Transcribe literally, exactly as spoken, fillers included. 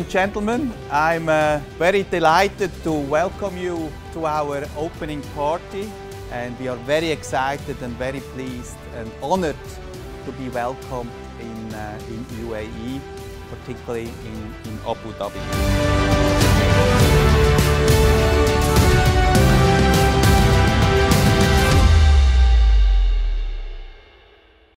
and gentlemen, I'm uh, very delighted to welcome you to our opening party, and we are very excited and very pleased and honored to be welcomed in, uh, in U A E, particularly in, in Abu Dhabi.